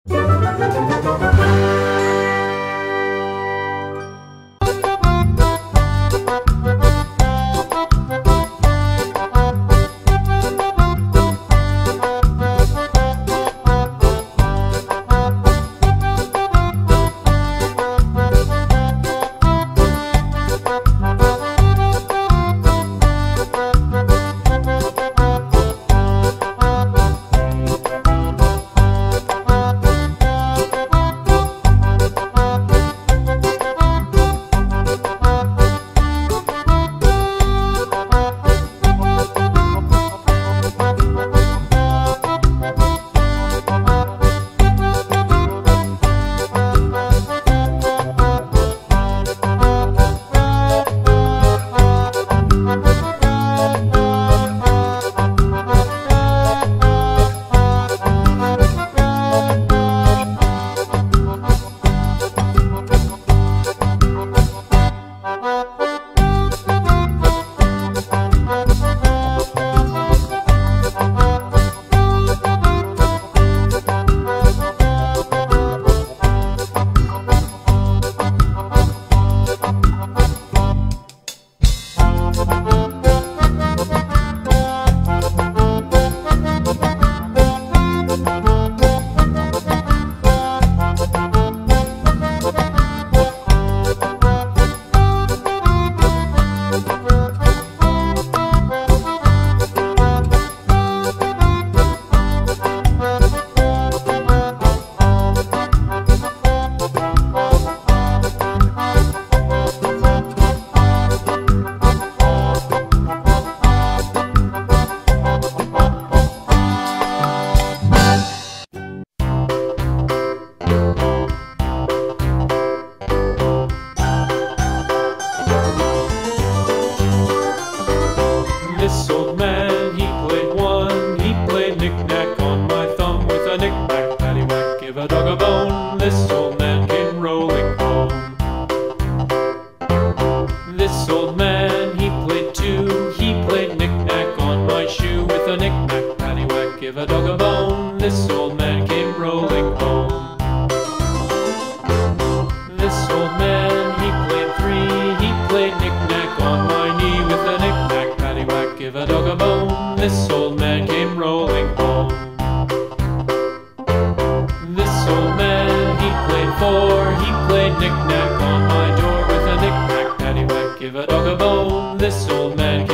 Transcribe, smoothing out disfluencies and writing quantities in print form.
This old man, he played one. He played knick-knack on my thumb with a knick-knack, paddywhack, give a dog a bone. This old man came rolling home. This old man, he played two. He played knick-knack on my shoe with a knick-knack, paddywhack, give a dog a bone. This old man came rolling home. This old man, he played three. He played knick-knack on my knee with a knick-knack, paddywhack, give a dog a bone. This old man came rolling home. This old man, he played four. He played knick-knack on my door with a knick-knack, paddywhack, give a dog a bone. This old man came